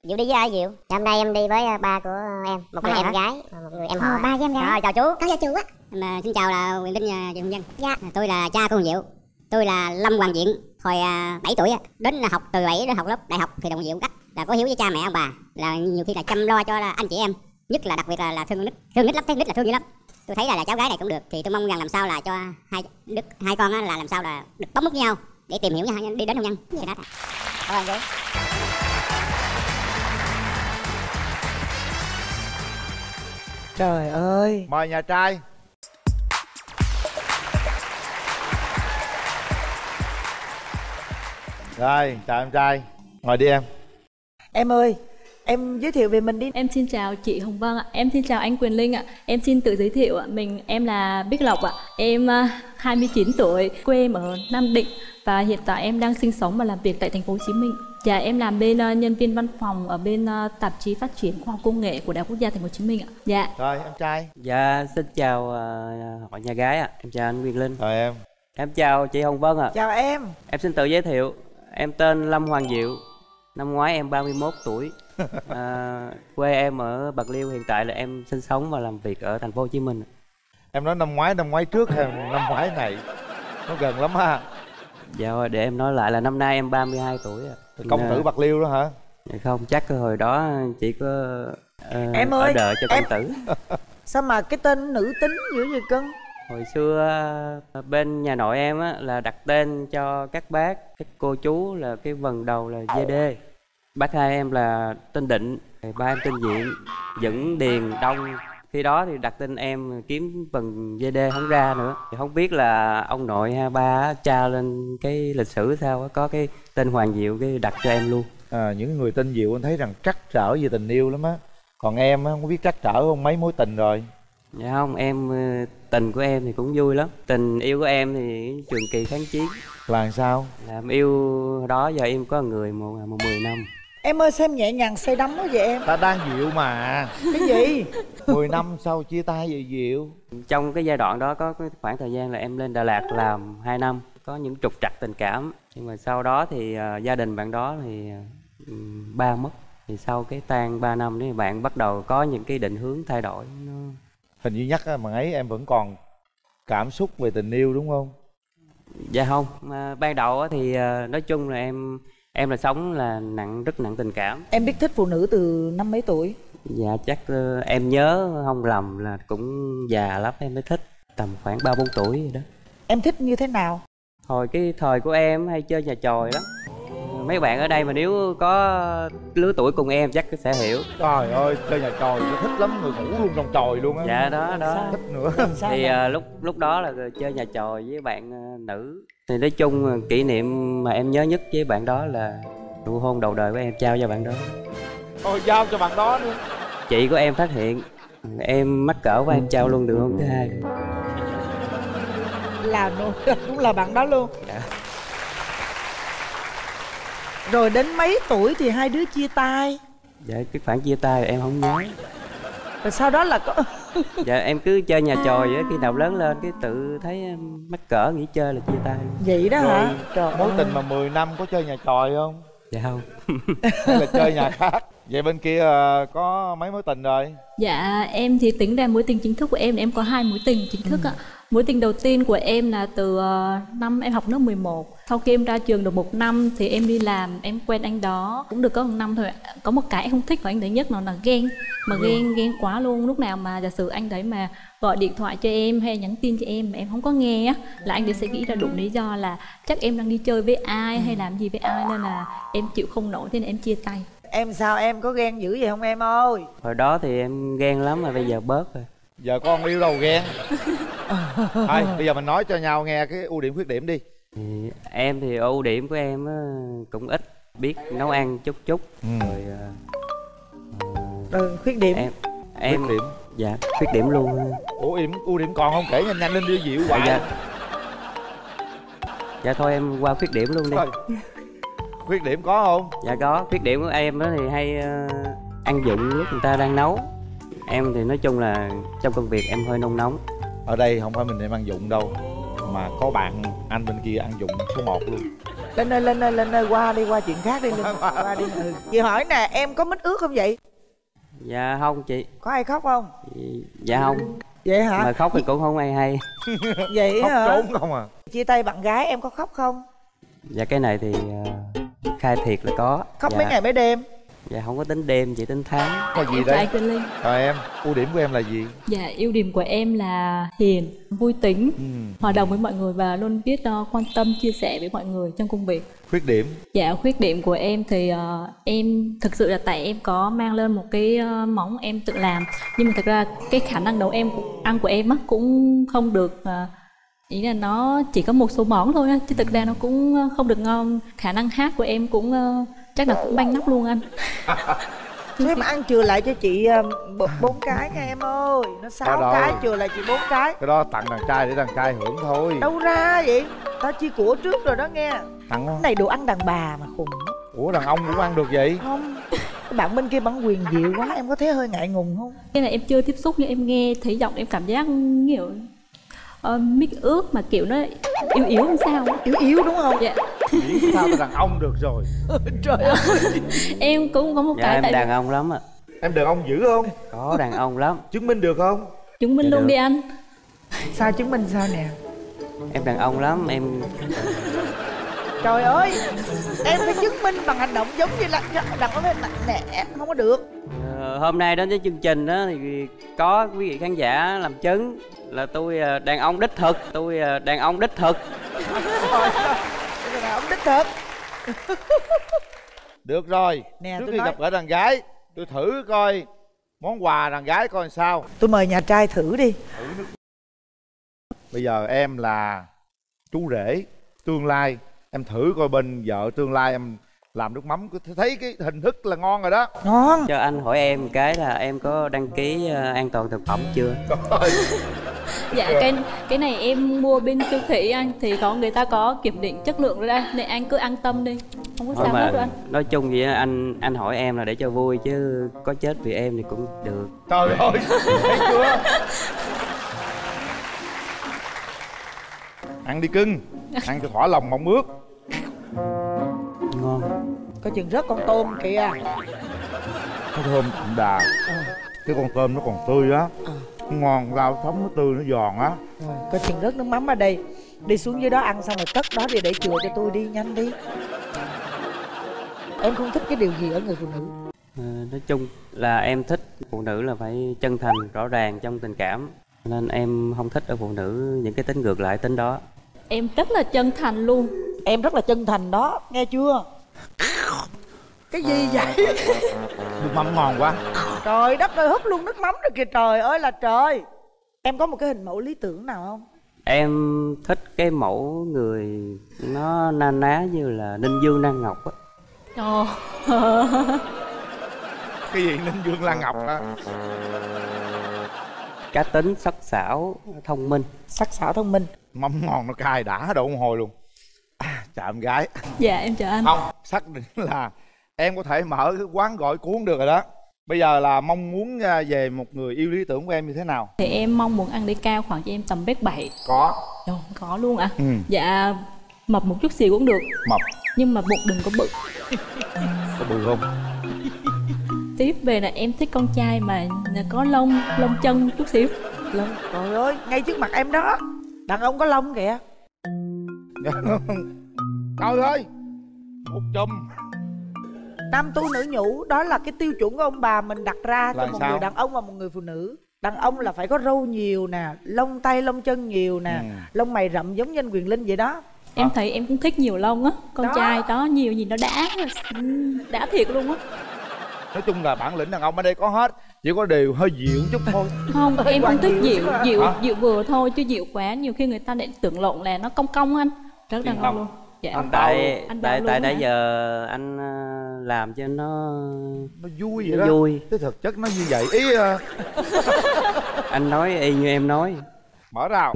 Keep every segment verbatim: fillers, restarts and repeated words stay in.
Diệu đi với ai Diệu? Dạ, hôm nay em đi với ba của em, một người em gái, một người em họ. Ờ, ba với em gái. Rồi, chào chú. Con chào chú á. Em, uh, xin chào là Quyền Linh uh, Hồng Dân. Dạ. Tôi là cha của Diệu. Tôi là Lâm Hoàng Diện, hồi uh, bảy tuổi á, đến là học từ bảy đến học lớp đại học thì đồng Diệu cách là có hiếu với cha mẹ ông bà, là nhiều khi là chăm lo cho là anh chị em, nhất là đặc biệt là là thương nít, thương nít lắm, thấy nít là thương dữ lắm. Tôi thấy là, là cháu gái này cũng được, thì tôi mong rằng làm sao là cho hai đức hai con á, là làm sao là được bấm mút với nhau để tìm hiểu nhau đi đến hôn nhân. Dạ. Thì đó. Cảm ơn chú. Trời ơi. Mời nhà trai. Rồi, chào em trai. Ngồi đi em. Em ơi, em giới thiệu về mình đi. Em xin chào chị Hồng Vân ạ. Em xin chào anh Quyền Linh ạ. Em xin tự giới thiệu ạ. Mình em là Bích Lộc ạ. Em hai mươi chín tuổi, quê em ở Nam Định và hiện tại em đang sinh sống và làm việc tại thành phố Hồ Chí Minh. Dạ, em làm bên uh, nhân viên văn phòng ở bên uh, tạp chí phát triển khoa học công nghệ của Đại học Quốc gia Thành phố Hồ Chí Minh ạ. Dạ. Rồi, em trai. Dạ, xin chào uh, hội nhà gái ạ. Em chào anh Quyền Linh. Rồi em. Em chào chị Hồng Vân ạ. Chào em. Em xin tự giới thiệu. Em tên Lâm Hoàng Diệu. Năm ngoái em ba mươi mốt tuổi. À, quê em ở Bạc Liêu, hiện tại là em sinh sống và làm việc ở Thành phố Hồ Chí Minh. Em nói năm ngoái, năm ngoái trước hay năm ngoái này? Nó gần lắm ha. Dạ, để em nói lại là năm nay em ba mươi hai tuổi ạ. Công tử Bạc Liêu đó hả? Dạ không, chắc hồi đó chỉ có uh, em ơi, ở đợi cho em... công tử. Sao mà cái tên nữ tính dữ vậy cưng? Hồi xưa bên nhà nội em á, là đặt tên cho các bác, các cô chú là cái vần đầu là giê đê. Bác hai em là tên Định, ba em tên Diện, Dững, Điền, Đông. Khi đó thì đặt tên em kiếm vần giê đê không ra nữa. Thì không biết là ông nội ha ba tra lên cái lịch sử sao có cái tên Hoàng Diệu cái đặt cho em luôn. À, những người tên Diệu anh thấy rằng trắc trở về tình yêu lắm á. Còn em á, không biết trắc trở không, mấy mối tình rồi? Dạ không, em tình của em thì cũng vui lắm. Tình yêu của em thì trường kỳ kháng chiến. Là sao? Làm yêu đó giờ em có người một, một mười năm. Em ơi, xem nhẹ nhàng say đắm quá vậy em. Ta đang Diệu mà. Cái gì? mười năm sau chia tay vậy Diệu? Trong cái giai đoạn đó có cái khoảng thời gian là em lên Đà Lạt làm hai năm. Có những trục trặc tình cảm. Nhưng mà sau đó thì uh, gia đình bạn đó thì uh, ba mất. Thì sau cái tan ba năm thì bạn bắt đầu có những cái định hướng thay đổi. Nó... Hình như nhắc mà ấy em vẫn còn cảm xúc về tình yêu đúng không? Dạ không, mà ban đầu thì uh, nói chung là em em là sống là nặng, rất nặng tình cảm. Em biết thích phụ nữ từ năm mấy tuổi? Dạ chắc uh, em nhớ không lầm là cũng già lắm em mới thích, tầm khoảng ba bốn tuổi vậy đó. Em thích như thế nào? Hồi cái thời của em hay chơi nhà chòi lắm. Mấy bạn ở đây mà nếu có lứa tuổi cùng em chắc sẽ hiểu. Trời ơi, chơi nhà chòi nó thích lắm, người ngủ luôn trong chòi luôn á. Dạ đó đó. Thích nữa. Thì uh, lúc lúc đó là chơi nhà chòi với bạn uh, nữ. Thì nói chung uh, kỷ niệm mà em nhớ nhất với bạn đó là nụ hôn đầu đời của em trao cho bạn đó. Ôi, giao cho bạn đó nữa. Chị của em phát hiện em mắc cỡ và em trao luôn nụ hôn thứ hai. Là nụ cũng là bạn đó luôn. Dạ. Rồi đến mấy tuổi thì hai đứa chia tay? Dạ cái khoản chia tay em không nhớ. Rồi sau đó là có... Dạ em cứ chơi nhà chòi vậy, khi nào lớn lên cái tự thấy em mắc cỡ nghỉ chơi là chia tay. Vậy đó. Rồi, hả? Trời, mối tình mà mười năm có chơi nhà chòi không? Dạ không. Hay là chơi nhà khác? Vậy bên kia có mấy mối tình rồi? Dạ em thì tính ra mối tình chính thức của em em có hai mối tình chính thức ạ. Ừ. Mối tình đầu tiên của em là từ uh, năm em học lớp mười một. Sau khi em ra trường được một năm thì em đi làm, em quen anh đó cũng được có một năm thôi. Có một cái em không thích của anh đấy nhất nó là ghen. Mà ghen ghen quá luôn. Lúc nào mà giả sử anh đấy mà gọi điện thoại cho em hay nhắn tin cho em mà em không có nghe á, là anh đấy sẽ nghĩ ra đủ lý do là chắc em đang đi chơi với ai hay làm gì với ai, nên là em chịu không nổi, thế nên em chia tay. Em sao, em có ghen dữ vậy không em ơi? Hồi đó thì em ghen lắm mà bây giờ bớt rồi. Giờ con yêu đâu ghen. Thôi bây giờ mình nói cho nhau nghe cái ưu điểm khuyết điểm đi. Thì em thì ưu điểm của em á, cũng ít, biết nấu ăn chút chút. Ừ. Rồi uh, rồi khuyết điểm em em khuyết điểm. Dạ khuyết điểm luôn. Ủa điểm ưu điểm còn không kể nhanh nhanh lên, đưa Diệu hoài. Dạ. Dạ thôi em qua khuyết điểm luôn đi. Thôi. Khuyết điểm có không? Dạ có. Khuyết điểm của em đó thì hay uh, ăn dụng lúc người ta đang nấu. Em thì nói chung là trong công việc em hơi nôn nóng. Ở đây không phải mình em ăn dụng đâu, mà có bạn anh bên kia ăn dụng số một luôn. Lên ơi, lên ơi, lên ơi, qua đi, qua chuyện khác đi. Lên. Qua đi. Ừ. Chị hỏi nè, em có mít ướt không vậy? Dạ không chị. Có ai khóc không? Dạ không. Vậy hả? Mà khóc thì cũng không ai hay. Vậy khóc hả? trốn không à? Chia tay bạn gái em có khóc không? Dạ cái này thì uh, khai thiệt là có. Khóc dạ. mấy ngày mấy đêm? Dạ không có tính đêm, chỉ tính tháng. Là gì Em chào đấy? anh Quỳnh Linh. Rồi em, ưu điểm của em là gì? Dạ, ưu điểm của em là hiền, vui tính, Ừ. hòa đồng với mọi người và luôn biết uh, quan tâm, chia sẻ với mọi người trong công việc. Khuyết điểm? Dạ, khuyết điểm của em thì uh, em thực sự là tại em có mang lên một cái uh, món em tự làm, nhưng mà thực ra cái khả năng nấu em ăn của em á cũng không được, uh, ý là nó chỉ có một số món thôi á, chứ thực ra nó cũng không được ngon. Khả năng hát của em cũng uh, chắc là cũng banh nắp luôn anh. Thế mà ăn chừa lại cho chị uh, bốn cái nha em ơi. Nó sáu cái chừa lại chị bốn cái. Cái đó tặng đàn trai để đàn trai hưởng thôi. Đâu ra vậy? Tao chia của trước rồi đó nghe. Tặng Cái này đồ ăn đàn bà mà khùng. Ủa đàn ông cũng ăn được vậy? Không. Cái bạn bên kia bản quyền dịu quá, em có thấy hơi ngại ngùng không? Cái này em chưa tiếp xúc nhưng em nghe thấy giọng em cảm giác kiểu uh, mix ướt mà kiểu nó yếu yếu không sao á. Yếu yếu đúng không? Dạ. Nghĩ sao mà đàn ông được rồi. Trời ơi. Em cũng có một Dạ cái em tại đàn ông lắm ạ. Em đàn ông dữ không? Có đàn ông lắm. Chứng minh được không? chứng minh Dạ luôn được. đi anh. Sao chứng minh sao nè? Em đàn ông lắm, em Trời ơi, em phải chứng minh bằng hành động giống như là đàn ông nè, nè, không có được. Ờ, hôm nay đến với chương trình đó thì có quý vị khán giả làm chứng là tôi ờ, đàn ông đích thực, tôi ờ, đàn ông đích thực. Trời ơi, ông đích thực. Được rồi, Nè, trước tôi khi nói- gặp gỡ đàn gái, tôi thử coi món quà đàn gái coi làm sao. Tôi mời nhà trai thử đi. Bây giờ em là chú rể tương lai, em thử coi bên vợ tương lai em làm nước mắm, cứ thấy cái hình thức là ngon rồi đó. Ngon. Cho anh hỏi em cái là em có đăng ký ờ, an toàn thực phẩm chưa? Dạ cái cái này em mua bên siêu thị anh, thì có người ta có kiểm định chất lượng rồi đây, nên anh cứ an tâm đi, không có Thôi sao mà hết rồi anh. nói chung vậy á, anh anh hỏi em là để cho vui chứ có chết vì em thì cũng được. Trời ơi, thấy chưa? Ăn đi cưng, ăn cho thỏa lòng mong ước. Ngon. Có chừng rớt con tôm kìa. Nó thơm đậm đà, cái con tôm nó còn tươi á, nó ngon, rau sống nó tươi, nó giòn á. Rồi, có chừng rớt nước mắm ở đây. Đi xuống dưới đó ăn xong rồi cất đó đi để chừa cho tôi đi, nhanh đi. Em không thích cái điều gì ở người phụ nữ? Ờ, nói chung là em thích phụ nữ là phải chân thành, rõ ràng trong tình cảm, nên em không thích ở phụ nữ những cái tính ngược lại tính đó. Em rất là chân thành luôn. Em rất là chân thành đó, nghe chưa? Cái gì vậy? Nước mắm ngon quá. Trời đất ơi, húp luôn nước mắm rồi kìa, trời ơi là trời. Em có một cái hình mẫu lý tưởng nào không? Em thích cái mẫu người nó na ná như là Ninh Dương Lan Ngọc á. Ồ. Cái gì Ninh Dương Lan Ngọc á? Cá tính, sắc sảo, thông minh. Sắc sảo thông minh. Mắm ngon nó cay đã đậu một hồi luôn. À, chào em gái. Dạ em chào anh. Không, xác định là em có thể mở cái quán gỏi cuốn được rồi đó. Bây giờ là mong muốn về một người yêu lý tưởng của em như thế nào? Thì em mong muốn ăn đi cao khoảng cho em tầm mét bảy. Có. Trời, có luôn ạ. À? Ừ. Dạ mập một chút xíu cũng được, Mập. nhưng mà bụng đừng có bự. Có bự không? Tiếp về là em thích con trai mà có lông, lông chân chút xíu. Lông, trời ơi, ngay trước mặt em đó. Đàn ông có lông kìa. Coi thôi. Một chùm. Nam tu nữ nhũ, đó là cái tiêu chuẩn của ông bà mình đặt ra cho Là một sao? người đàn ông và một người phụ nữ. Đàn ông là phải có râu nhiều nè, lông tay lông chân nhiều nè, Ừ. lông mày rậm giống như anh Quyền Linh vậy đó. Em thấy em cũng thích nhiều lông á. Con Đó. trai đó nhiều nhìn nó đã, đã thiệt luôn á. Nói chung là bản lĩnh đàn ông ở đây có hết, chỉ có điều hơi dịu chút thôi. Không, em Hoàng không thích dịu dịu, chứ mà. dịu, Hả? dịu vừa thôi chứ dịu quá nhiều khi người ta lại tưởng lộn là nó cong cong anh. Rất đàn ông luôn. Dạ. Anh Tại Anh tại bảo tại luôn nãy hả? giờ anh ờ, làm cho nó Nó vui vậy nó đó. vui. Cái thực chất nó như vậy. Ý uh, Anh nói y như em nói. mở rào.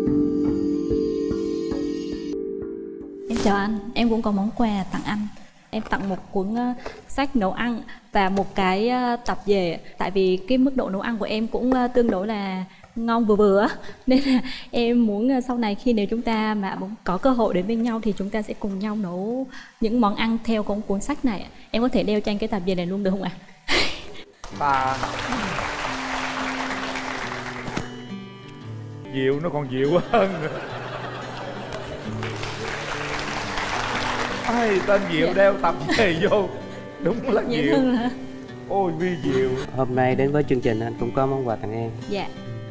Em chào anh, em cũng có món quà tặng anh. em tặng một cuốn uh, sách nấu ăn và một cái uh, tập về. Tại vì cái mức độ nấu ăn của em cũng uh, tương đối là ngon vừa vừa nên là em muốn uh, sau này khi nếu chúng ta mà có cơ hội đến bên nhau thì chúng ta sẽ cùng nhau nấu những món ăn theo con cuốn sách này. Em có thể đeo cho anh cái tập về này luôn được không ạ? Ta Diệu, nó còn dịu hơn nữa. Ai tên Diệu, dạ. Đeo tập về vô đúng là Dễ Diệu thương hả? Ôi Vi Diệu. Hôm nay đến với chương trình anh cũng có món quà tặng em. Dạ.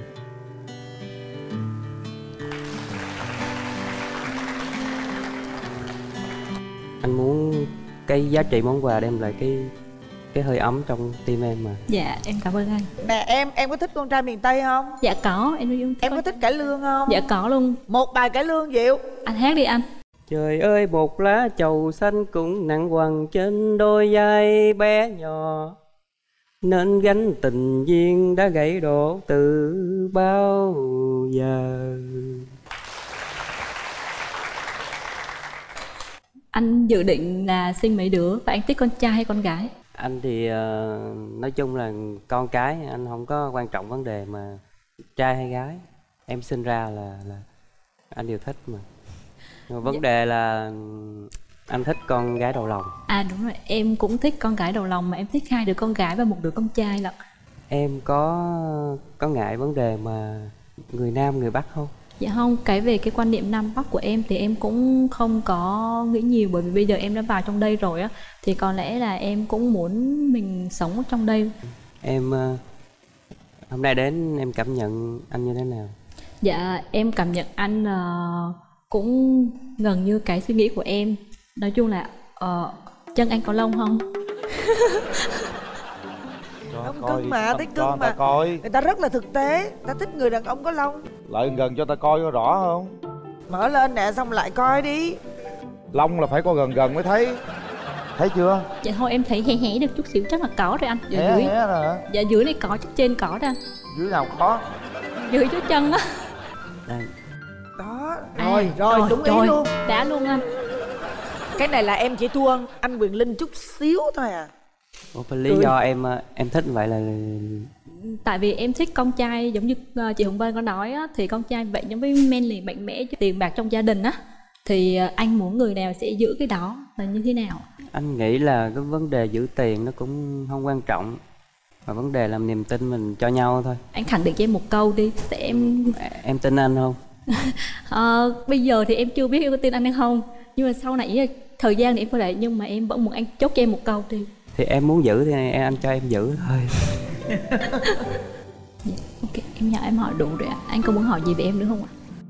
Anh muốn cái giá trị món quà đem lại cái cái hơi ấm trong tim em mà. Dạ em cảm ơn anh. Nè em, em có thích Con Trai Miền Tây không? Dạ có, em yêu Em có thích Cải Lương không? Dạ có luôn. Một bài Cải Lương Diệu. Anh hát đi anh. Trời ơi một lá trầu xanh cũng nặng quằn trên đôi vai bé nhỏ, nên gánh tình duyên đã gãy đổ từ bao giờ. Anh dự định là sinh mấy đứa và anh thích con trai hay con gái? Anh thì uh, nói chung là con cái, anh không có quan trọng vấn đề mà trai hay gái. Em sinh ra là là anh đều thích mà. Nhưng mà vấn dạ. đề là anh thích con gái đầu lòng. À đúng rồi, em cũng thích con gái đầu lòng, mà em thích hai đứa con gái và một đứa con trai lận. Em có có ngại vấn đề mà người Nam người Bắc không? Dạ không, cái về cái quan niệm Nam Bắc của em thì em cũng không có nghĩ nhiều, bởi vì bây giờ em đã vào trong đây rồi á, thì có lẽ là em cũng muốn mình sống trong đây. Em uh, hôm nay đến em cảm nhận anh như thế nào? Dạ em cảm nhận anh uh, cũng gần như cái suy nghĩ của em. Nói chung là uh, chân anh có lông không? Ông cưng mà, thấy cưng mà. Coi. Người ta rất là thực tế, ta thích người đàn ông có lông. Lại gần cho ta coi có rõ không? Mở lên nè, xong lại coi đi. Lông là phải coi gần gần mới thấy. Thấy chưa? Dạ thôi em thấy hé hé được chút xíu chắc là có rồi anh. Dạ hé, dưới hé rồi hả? Dạ dưới này có, chắc trên có đó anh. Dưới nào có? Dưới chỗ chân á. Đây. Đó, À, rồi, rồi, rồi, đúng rồi, ý luôn. đã luôn anh. Cái này là em chỉ thua anh Quyền Linh chút xíu thôi à. Ủa, lý Cười. do em em thích vậy là tại vì em thích con trai, giống như chị Hồng Vân có nói á, thì con trai vậy giống với manly mạnh mẽ, tiền bạc trong gia đình á, thì anh muốn người nào sẽ giữ cái đó là như thế nào? Anh nghĩ là cái vấn đề giữ tiền nó cũng không quan trọng, mà vấn đề làm niềm tin mình cho nhau thôi. Anh khẳng định cho em một câu đi, để em em tin anh không? à, bây giờ thì em chưa biết em có tin anh hay không, nhưng mà sau này thời gian thì em có thể, nhưng mà em vẫn muốn anh chốt cho em một câu đi. Thì em muốn giữ thì anh cho em giữ thôi. Ok, em nhờ em hỏi đủ rồi ạ. Anh có muốn hỏi gì về em nữa không ạ?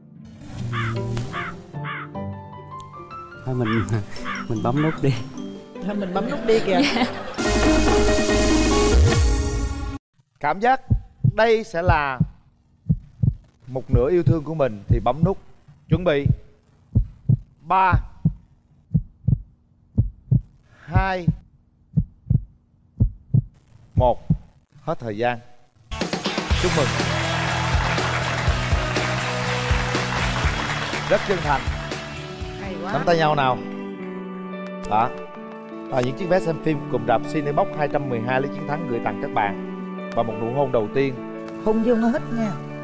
Thôi mình mình bấm nút đi. Thôi mình bấm nút đi kìa. Yeah. Cảm giác đây sẽ là một nửa yêu thương của mình thì bấm nút. Chuẩn bị. Ba, hai, một. Hết thời gian. Chúc mừng. Rất chân thành. Hay quá. Nắm tay nhau nào. Đó. À, những chiếc vé xem phim cụm rạp Cinebox hai trăm mười hai lấy chiến thắng gửi tặng các bạn. Và một nụ hôn đầu tiên. Hôn vô hết nha.